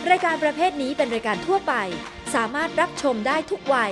รายการประเภทนี้เป็นรายการทั่วไปสามารถรับชมได้ทุกวัย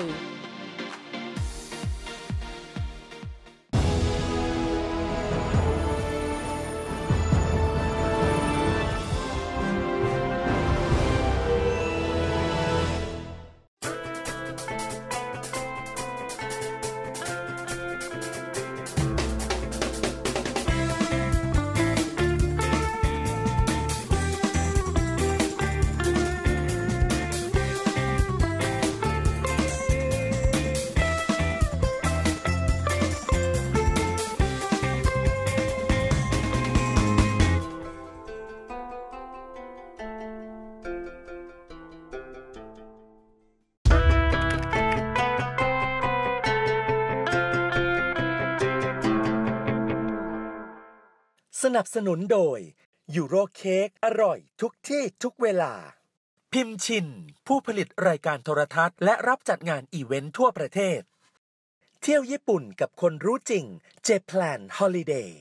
สนับสนุนโดยยูโรเค้กอร่อยทุกที่ทุกเวลาพิมพ์ชินผู้ผลิตรายการโทรทัศน์และรับจัดงานอีเวนต์ทั่วประเทศเที่ยวญี่ปุ่นกับคนรู้จริงเจแพลนฮอลิเดย์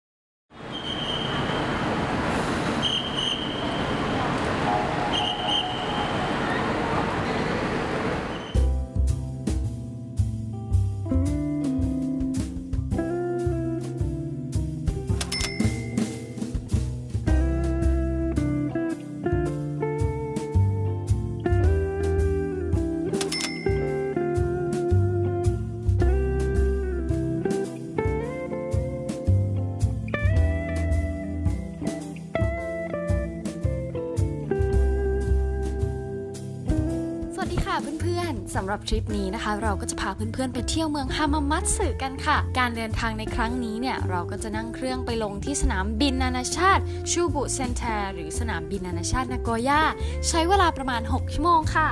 เพื่อนๆสำหรับทริปนี้นะคะเราก็จะพาเพื่อนๆไปเที่ยวเมืองฮามามัตสึกันค่ะการเดินทางในครั้งนี้เนี่ยเราก็จะนั่งเครื่องไปลงที่สนามบินนานาชาติชูบุเซ็นเตอร์หรือสนามบินนานาชาตินาโกย่าใช้เวลาประมาณ6ชั่วโมงค่ะ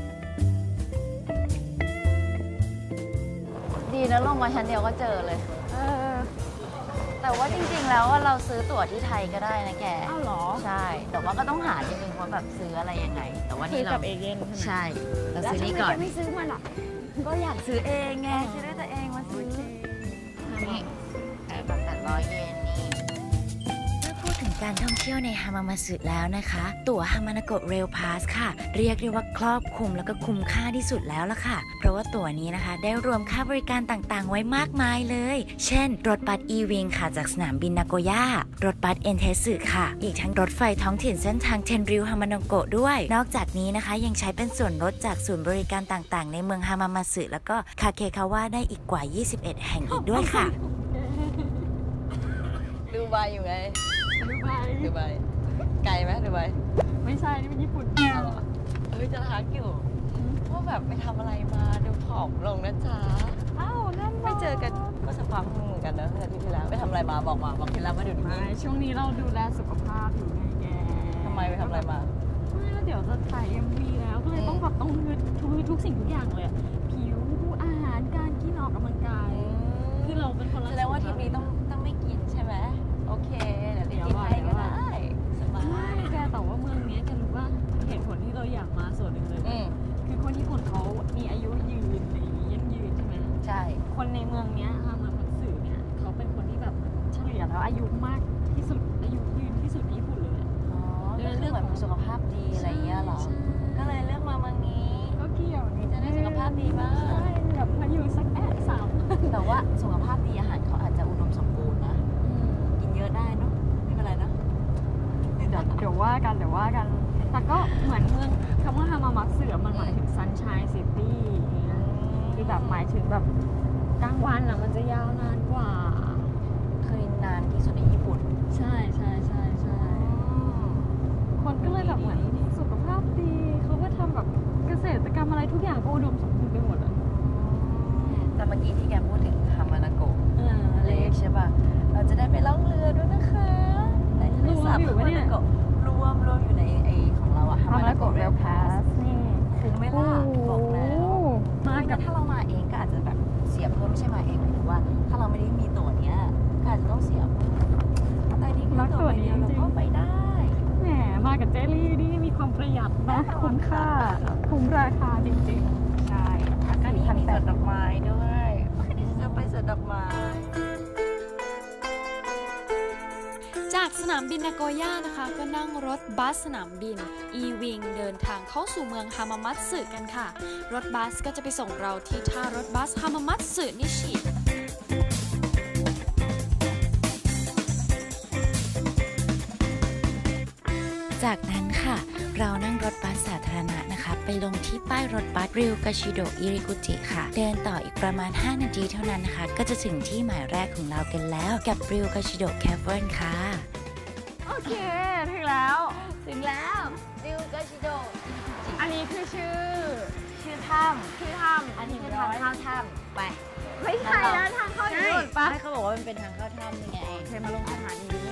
ดีนะลงมาชั้นเดียวก็เจอเลยแต่ว่าจริงๆแล้วเราซื้อตั๋วที่ไทยก็ได้นะแกอ้าวเหรอใช่แต่ว่าก็ต้องหาจริงๆว่าแบบซื้ออะไรยังไงแต่ว่านี่เรากับเอเจนต์ใช่เราซื้อนี่ก่อนไม่ซื้อมันหรอก็อยากซื้อเองไงซื้อได้ตัวเองมาซื้อนี่แบบ800 เยนนี่พูดถึงการท่องเที่ยวในฮามามัตสึแล้วนะคะตั๋วฮามานาโกะเรลพาสค่ะเรียกได้ว่าครอบคลุมแล้วก็คุ้มค่าที่สุดแล้วล่ะค่ะเพราะว่าตั๋วนี้นะคะได้รวมค่าบริการต่างๆไว้มากมายเลยเช่นรถบัสอีวิงค่ะจากสนามบินนาโกย่ารถบัสเอ็นเทสึค่ะอีกทั้งรถไฟท้องถิ่นเส้นทางเทนริวฮามานาโกะด้วยนอกจากนี้นะคะยังใช้เป็นส่วนลดจากศูนย์บริการต่างๆในเมืองฮามามัตสึแล้วก็คาเคคาวะได้อีกกว่า21แห่งอีกด้วยค่ะดูไบอยู่ไงดูไบไกลไหมดูไบไม่ใช่นี่เป็นญี่ปุ่นจะทักอยู่ว่าแบบไปทำอะไรมาดูผอมลงนะจ๊ะอ้าวนั่นไม่เจอกันก็สักพักเหมือนกันเนอะตั้งแต่ที่แล้วไปทำอะไรมาบอกที่แล้วมาดูนี่ช่วงนี้เราดูแลสุขภาพอยู่ไงแกทำไมไปทำอะไรมาไม่เดี๋ยวจะถ่าย MV แล้วก็เลยต้องแบบต้องทุกสิ่งทุกอย่างเลยผิวอาหารการกินออกกำลังกายคือเราเป็นคนละแสดงว่าทริปนี้ต้องไม่กินใช่ไหมโอเคเดี๋ยวกินให้ก็ได้สบายแกแต่ว่าเมืองนี้แกรู้ว่าเหตุผลที่เราอยากมาส่วนหนึ่งเลยคือคนญี่ปุ่นเขามีอายุยืนอะไรอย่างนี้ยั่งยืนใช่ไหมใช่คนในเมืองนี้ฮามามัตสึเนี่ยเขาเป็นคนที่แบบเฉลี่ยแล้วอายุมากที่สุดอายุยืนที่สุดในญี่ปุ่นเลยอ๋อเรื่องแบบสุขภาพดีอะไรอย่างเงี้ยหรอก็เลยเลือกมาเมืองนี้ก็เกี่ยวนี่จะได้สุขภาพดีบ้างใช่แบบมาอยู่สัก3แต่ว่าสุขภาพดีอาหารเขาอาจจะอุดมสมบูรณ์นะกินเยอะได้เนาะไม่เป็นไรนะเดี๋ยวว่ากันแต่ก็เหมือนเมืองคำว่าฮามามัตสึมันหมายถึงซันชัยซิตี้คือแบบหมายถึงแบบกลางวันน่ะมันจะยาวนานกว่าเคยนานที่สุดในญี่ปุ่นใช่คนก็เลยแบบเหมือนสุขภาพดีเขาก็ทำแบบเกษตรกรรมอะไรทุกอย่างก็อุดมสมบูรณ์ไปหมดแต่เมื่อกี้ที่แกพูดถึงฮามานาโกะเล็กใช่ป่ะเราจะได้ไปล่องเรือด้วยนะคะในทะเลสาบฮามานาโกะรวมอยู่ในไอของเราอะฮามานาโกะเรลพาสนี่คุ้มไหมล่ะบอกแล้วมากับถ้าเรามาเองก็อาจจะแบบเสียเพิ่มไม่ใช่มาเองหรือว่าถ้าเราไม่ได้มีตั๋วเนี้ยก็อาจจะต้องเสียเพิ่มแต่นี่คือตั๋วเดียวเราก็ไปได้แหมมากับเจลลี่นี่มีความประหยัดนะคุ้มค่าคุ้มราคาจริงๆใช่ก็มีสวนดอกไม้ด้วยจะไปสวนดอกไม้จากจากสนามบินนาโกย่านะคะก็นั่งรถบัสสนามบิน E-Wing เดินทางเข้าสู่เมืองฮามามัตสึกันค่ะรถบัสก็จะไปส่งเราที่ท่ารถบัสฮามามัตสึนิชิจากนั้นค่ะเรานั่งรถบัสสาธารณะนะคะไปลงที่ป้ายรถบัสริวกาชิโดะอิริกุจิค่ะเดินต่ออีกประมาณ5นาทีเท่านั้นนะคะก็จะถึงที่หมายแรกของเรากันแล้วกับริวกาชิโดะแคเวิร์นค่ะโอเคถึงแล้วริวกาชิโดะอันนี้คือชื่อถ้ำอันนี้คือทางเข้าถ้ำไปไม่ใช่นะทางเข้าอยู่นู่นปะเขาบอกว่ามันเป็นทางเข้าถ้ำนี่ไงเคยมาลงสถานีนี้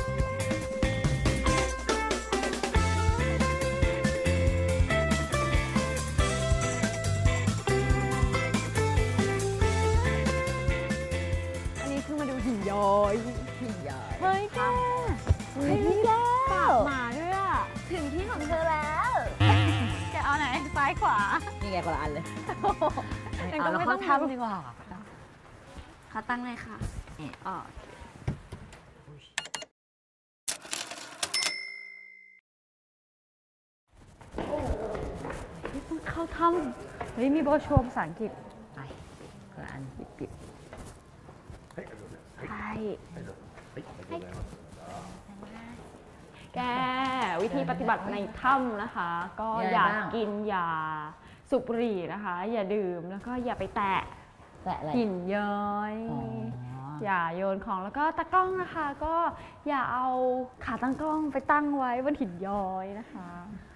เฮ้ยแกปากหมาด้วยอ่ะถึงที่ของเธอแล้วแกเอาไหนซ้ายขวานี่ไงคนละอันเลยเอาแล้วเขาทำดีกว่าเขาตั้งเลยค่ะอ๋อเข้าทำเฮ้ยมีโบชัวภาษาอังกฤษไปคนละอันปิดใช่แกวิธีปฏิบัติในถ้ำนะคะก็อย่ากินอย่าสูบบุหรี่นะคะอย่าดื่มแล้วก็อย่าไปแตะหินย้อยอย่าโยนของแล้วก็ตากล้องนะคะก็อย่าเอาขาตั้งกล้องไปตั้งไว้บนหินย้อยนะคะ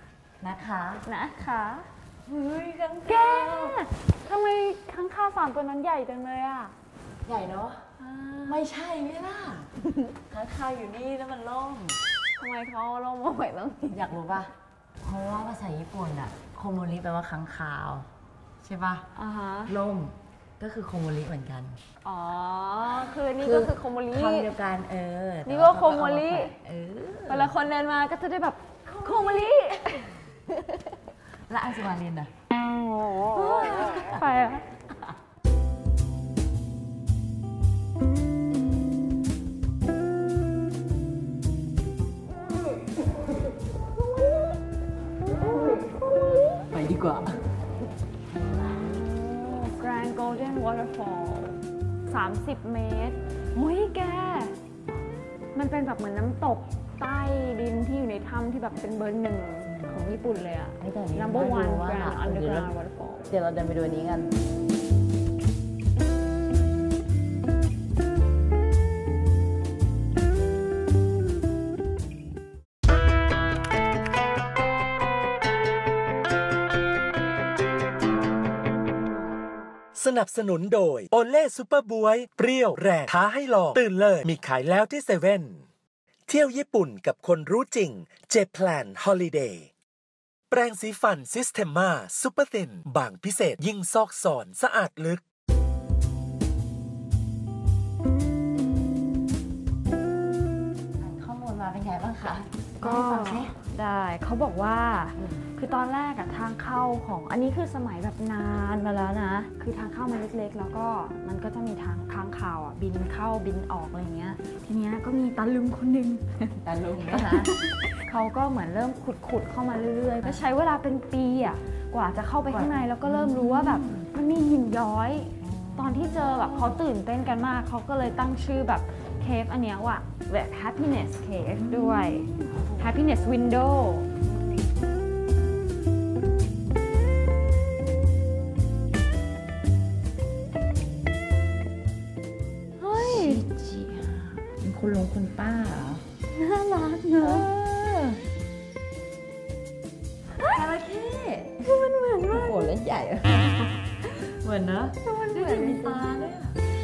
เฮ้ยแกทำไมค้างคาว3ตัวนั้นใหญ่จังเลยอ่ะใหญ่เนาะไม่ใช่ไหมล่ะค้างคาวอยู่นี่แล้วมันล่มทำไมเขาล่มเอาไว้ต้องอยากรู้ป่ะเพราะว่าภาษาญี่ปุ่นอะโคโมริแปลว่าค้างคาวใช่ป่ะล่มก็คือโคโมริเหมือนกันอ๋อคือนี่ก็คือโคโมริคำเดียวกันนี่ก็โคโมริเวลาคนเดินมาก็จะได้แบบโคโมริแล้วอังสุมารินอะไปอะดีกว่า Grand Golden Waterfall 30 เมตรเฮ้ยแกมันเป็นแบบเหมือนน้ำตกใต้ดินที่อยู่ในถ้ำที่แบบเป็นเบอร์ 1ของญี่ปุ่นเลยอะ Number 1 Grand Underground Waterfall เดี๋ยวเราเดินไปดูนี้กันสนับสนุนโดยโอเล่ซูเปอร์บวยเปรี้ยวแรงท้าให้ลองตื่นเลยมีขายแล้วที่เซเว่นเที่ยวญี่ปุ่นกับคนรู้จริงเจแพลนฮอลิเดย์แปรงสีฟันซิสเทมมาซูเปอร์ทินบางพิเศษยิ่งซอกซอนสะอาดลึกข้อมูลมาเป็นไงบ้างคะก็ได้เขาบอกว่าคือตอนแรกอะทางเข้าของอันนี้คือสมัยแบบนานมาแล้วนะคือทางเข้ามันเล็กๆแล้วก็มันก็จะมีทางค้างคาวอะบินเข้าบินออกอะไรเงี้ยทีเนี้ยก็มีตาลุงคนนึงตาลุงนะคะเขาก็เหมือนเริ่มขุดเข้ามาเรื่อยๆก็ใช้เวลาเป็นปีอะกว่าจะเข้าไปข้างในแล้วก็เริ่มรู้ว่าแบบมันมีหินย้อยตอนที่เจอแบบเขาตื่นเต้นกันมากเขาก็เลยตั้งชื่อแบบเคฟอันเนี้ยว่าแบบ happiness cave ด้วย happiness window เฮ้ยเป็นคุณลุงคุณป้าเหรอน่ารักเนอะจระเข้มันเหมือนมากโหเล่นใหญ่เหมือนนะมันเหมือนมีตาเลย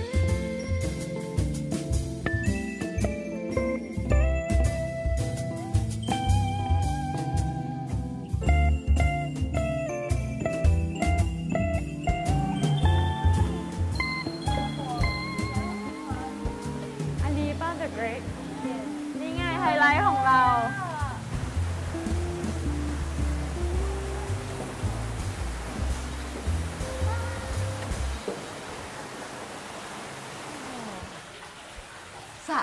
นี่ไงไฮไลท์ของเรา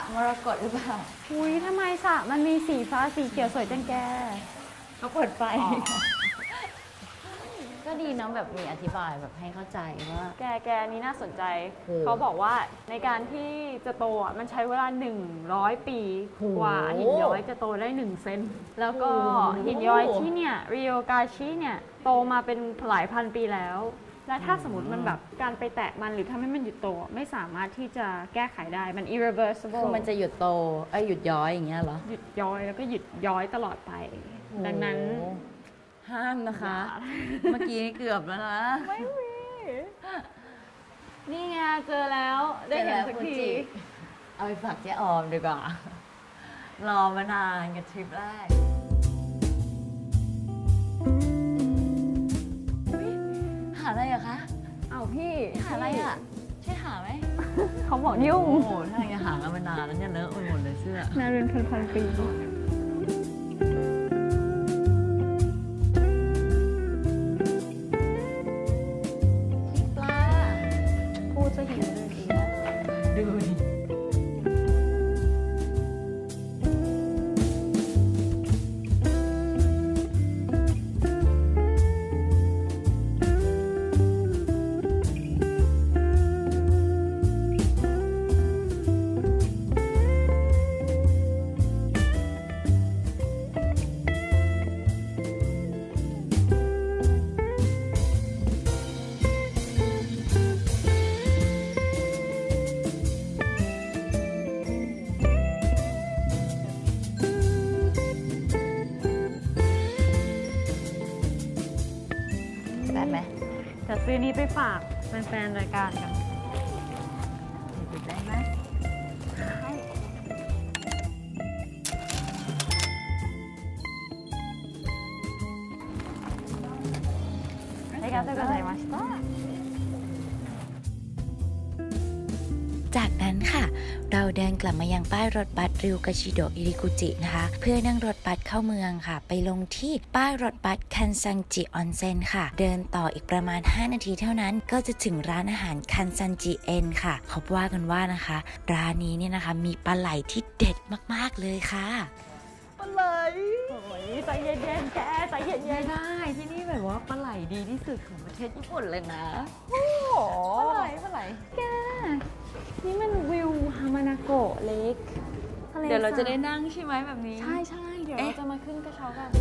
มรกตหรือเปล่าอุ้ยทำไมสระมันมีสีฟ้าสีเขียวสวยจังแกเขาเปิดไฟก็ดีนะแบบมีอธิบายแบบให้เข้าใจว่าแกนี่น่าสนใจโอ้เขาบอกว่าในการที่จะโตอ่ะมันใช้เวลา100 ปีกว่าหินย้อยจะโตได้1 เซนแล้วก็หินย้อยที่เนี่ยริโอกาชิเนี่ยโตมาเป็นหลายพันปีแล้ว และถ้าสมมติมันแบบการไปแตะมันหรือทำให้มันหยุดโตไม่สามารถที่จะแก้ไขได้มัน irreversible คือมันจะหยุดโตหยุดย้อยอย่างเงี้ยเหรอหยุดย้อยแล้วก็หยุดย้อยตลอดไป ดังนั้นโอ้ห้ามนะคะ เมื่อกี้เกือบแล้วนะไม่มี นี่ไงเจอแล้วได้เห็นสักทีเอาไปฝากเจ๊ออมดีกว่า รอมานานกับทริปแรกหาอะไรอะคะเอาพี่หาอะไรอะช่วยหาไหมเขาบอกยุ่งโอ้โหถ้าอย่างนี้หากันมานานแล้วเนี่ยเลอะไปหมดเลยเสื้อนารุนพันปีนี่ปลาพูดจะหิวเลยจริงดูดิได้ไหมจะซื้อนี้ไปฝากแฟนๆรายการกันหยิบได้ไหมありがとうございました。 จากนั้นค่ะ เราเดินกลับมายังป้ายรถบัสริวกาชิโดะอิริกุจินะคะ เพื่อนั่งรถบัสเข้าเมืองค่ะ ไปลงที่ป้ายรถบัสคันซังจิออนเซ็นค่ะ เดินต่ออีกประมาณ5 นาทีเท่านั้นก็จะถึงร้านอาหารคันซังจิเอ็นค่ะเขาว่ากันว่านะคะร้านนี้เนี่ยนะคะมีปลาไหลที่เด็ดมากๆเลยค่ะปลาไหลโอ้ยใจเย็นๆแกใจเย็นไม่ได้ที่นี่แบบว่าปลาไหลดีที่สุดของประเทศญี่ปุ่นเลยนะๆโอ้โหปลาไหลแกนี่มันวิวฮามานาโกะเล็กทะลเดี๋ยวเราจะได้สบนั่งใช่ไหมแบบนี้ใช่ใช่เดี๋ยวเราจะมาขึ้นกระเช้ากัน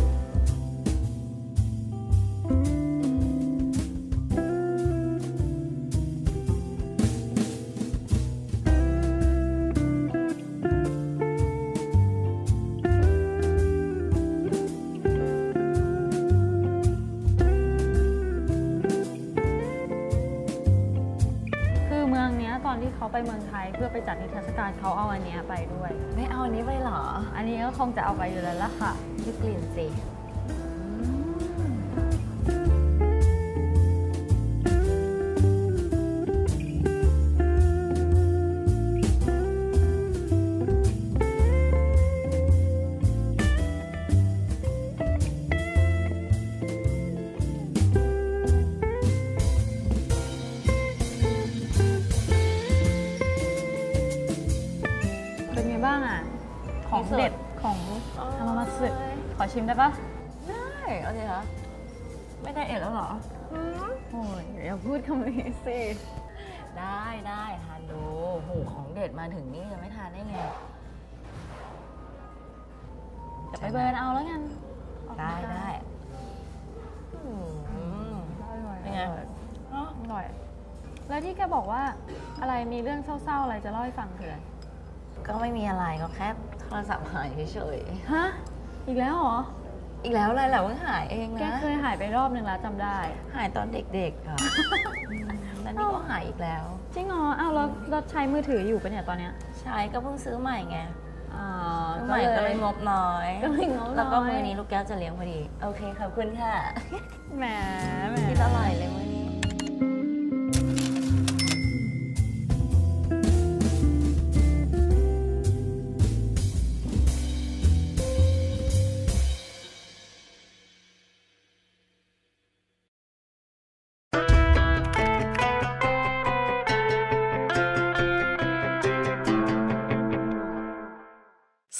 คือเมืองเนี้ยตอนที่เขาไปเมืองไทยเพื่อไปจัดนิทรรศการเขาเอาอันเนี้ยไปด้วยไม่เอาอันนี้ไปเหรออันนี้ก็คงจะเอาไปอยู่แล้วล่ะค่ะที่กลิ่นสิเป็นไงบ้างอ่ะ ของเด็ดของฮามามัตสึขอชิมได้ปะได้เอาสิคะไม่ได้เอ็ดแล้วเหรอโอ้ยอย่าพูดคำนี้สิได้ทานดูโหของเด็ดมาถึงนี่จะไม่ทานได้ไงจะไปเบิร์นเอาแล้วกันได้อืม เป็นไงอร่อย แล้วที่แกบอกว่าอะไรมีเรื่องเศร้าๆอะไรจะเล่าให้ฟังคืออะไรก็ไม่มีอะไรก็แค่โทรศัพท์หายเฉยฮะ อีกแล้วเหรอๆอีกแล้วอะไรแหละเพิ่งหายเองแกนะเคยหายไปรอบนึงแล้วจำได้หายตอนเด็กๆค่ะแล้วนี่ก็หายอีกแล้วจริงเหรออ้าวแล้วใช้มือถืออยู่ปะเนี่ยตอนเนี้ยใช้ก็เพิ่งซื้อใหม่ไงอ๋อซื้อใหม่ก็เลยงบน้อยก็เลยงบน้อยแล้วก็มื้อนี้ลูกแก้วจะเลี้ยงพอดี โอเคขอบคุณค่ะแหมกินอร่อยเลยมื้อนี้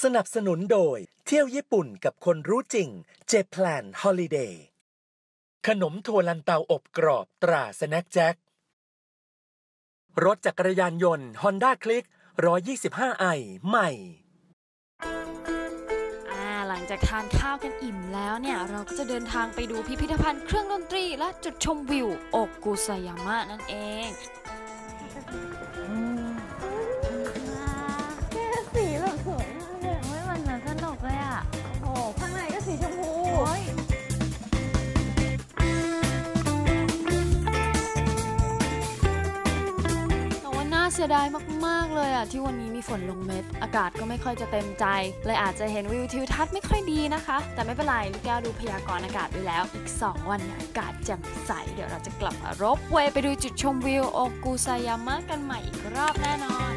นับสนุนโดยเที่ยวญี่ปุ่นกับคนรู้จริงเจแพลนฮอลิเดย์ขนมถั่วลันเตาอบกรอบตราสแน็คแจ็ครถจักรยานยนต์ Honda Click 125i ใหม่หลังจากทานข้าวกันอิ่มแล้วเนี่ยเราก็จะเดินทางไปดูพิพิธภัณฑ์เครื่องดนตรีและจุดชมวิวโอกุซายามะนั่นเองสีแบบสวยมากเลยไม่มันเหมือนสนุกเลยอ่ะโอ้ข้างในก็สีชมพูแต่ว่าน่าเสียดายมากๆเลยอ่ะที่วันนี้มีฝนลงเม็ดอากาศก็ไม่ค่อยจะเต็มใจเลยอาจจะเห็นวิวทิวทัศน์ไม่ค่อยดีนะคะแต่ไม่เป็นไรลูกแก้วดูพยากรณ์อากาศไว้แล้วอีก2วันเนี่ยอากาศแจ่มใสเดี๋ยวเราจะกลับมารบเวย์ไปดูจุดชมวิวโอกุซายามะกันใหม่อีกรอบแน่นอน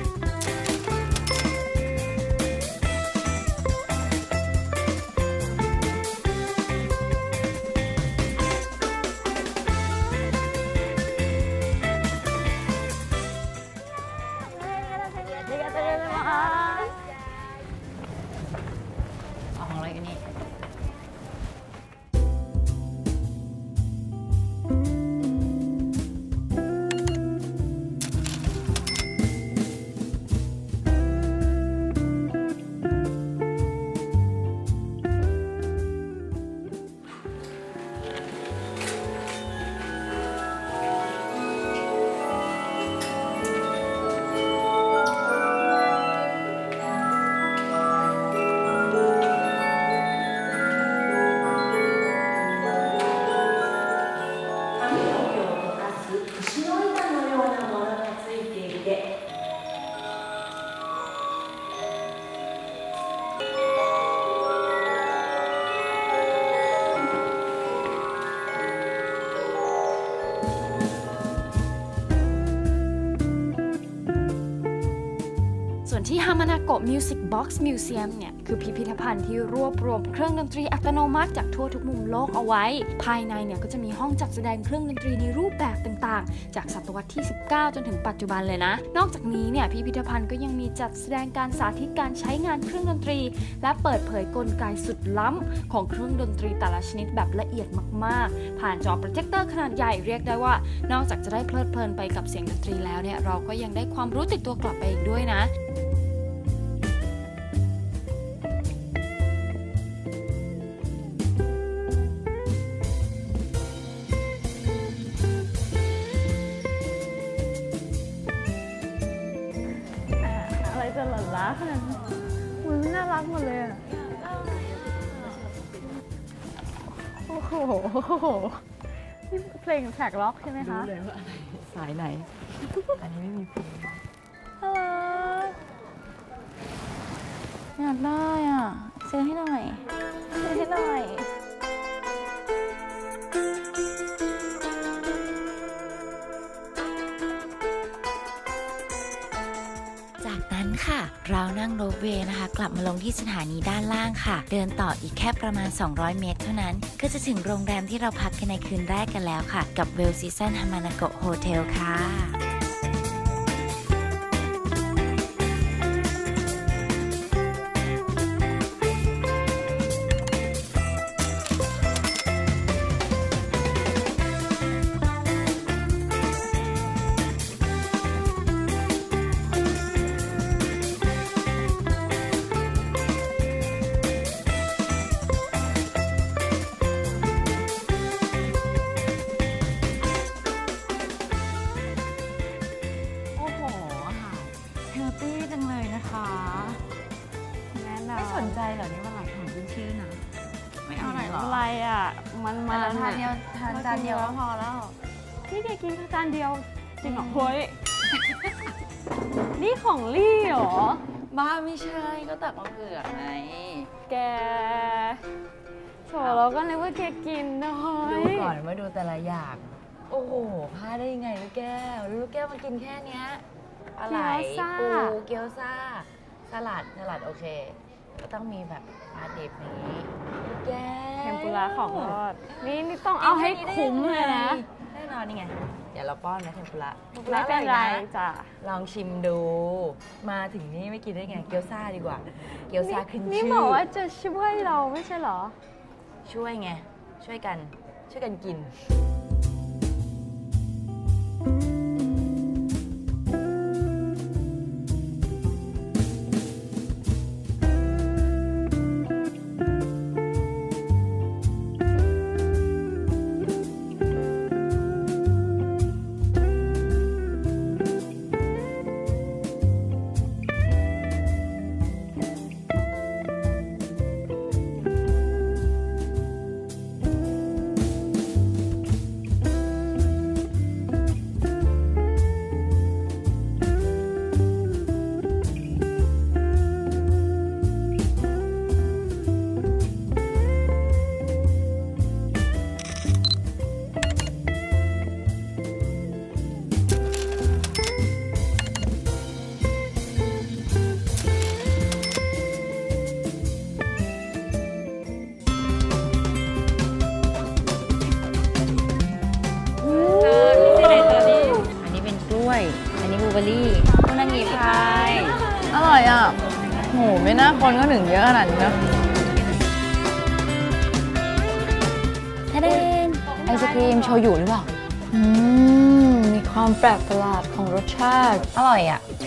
ที่ฮามานาโกะมิวสิกบ็อกซ์มิวเซียมเนี่ยคือพิพิธภัณฑ์ที่รวบรวมเครื่องดนตรีอัตโนมัติจากทั่วทุกมุมโลกเอาไว้ภายในเนี่ยก็จะมีห้องจัดแสดงเครื่องดนตรีในรูปแบบต่างๆจากศตวรรษที่19จนถึงปัจจุบันเลยนะนอกจากนี้เนี่ยพิพิธภัณฑ์ก็ยังมีจัดแสดงการสาธิตการใช้งานเครื่องดนตรีและเปิดเผยกลไกสุดล้ำของเครื่องดนตรีแต่ละชนิดแบบละเอียดมากๆผ่านจอโปรเจคเตอร์ขนาดใหญ่เรียกได้ว่านอกจากจะได้เพลิดเพลินไปกับเสียงดนตรีแล้วเนี่ยเราก็ยังได้ความรู้ติดตัวกลับไปอีกด้วยนะจะหลั่นล้าขนาดนี้มันน่ารักหมดเลยอ่ะโอ้โหนี่เพลงแท็กล็อกใช่ไหมคะรู้เลยว่าสายไหนอันนี้ไม่มีเพลงฮัลโหลอยากได้อ่ะซื้อให้หน่อยซื้อให้หน่อยค่ะเรานั่งรถเวย์นะคะกลับมาลงที่สถานีด้านล่างค่ะเดินต่ออีกแค่ประมาณ200เมตรเท่านั้นก็จะถึงโรงแรมที่เราพักกันในคืนแรกกันแล้วค่ะกับเวลซีซันฮามานาโกะโฮเทลค่ะไม่สนใจเหรอนี่มันหลายของขึ้นชื่อนะไม่เอาไหนหรออะไรอ่ะมันทานเดียวทานจานเดียวก็พอแล้วนี่แกกินจานเดียวจริงเหรอเฮ้ยนี่ของลี่เหรอบ้าไม่ใช่ก็ตักมาเผื่อไงแกโถเราก็นึกว่าแกกินน้อยดูก่อนว่าดูแต่ละอย่างโอ้โหพลาดได้ยังไงลูกแก้วมากินแค่เนี้ยอะไรปูเกี๊ยวซ่าสลัดโอเคก็ต้องมีแบบปลาดิบนี้แกเทมปุระของทอดนี่ต้องเอาให้คุ้มเลยนะนอนนี่ไงเดี๋ยวเราป้อนนะเทมปุระไม่เป็นไรจ้ะลองชิมดูมาถึงนี่ไม่กินได้ไงเกี๊ยวซ่าดีกว่าเกี๊ยวซ่าขึ้นชื่อนี่บอกว่าจะช่วยเราไม่ใช่เหรอช่วยไงช่วยกันกินอันนี้บลูเบอร์รี่คุณนางกีพายอร่อยอ่ะโหไม่น่าคนก็ถึงเยอะขนาดนี้นะทะเดนไอศครีมโชยุหรือเปล่ามีความแปลกประหลาดของรสชาติอร่อยอ่ะ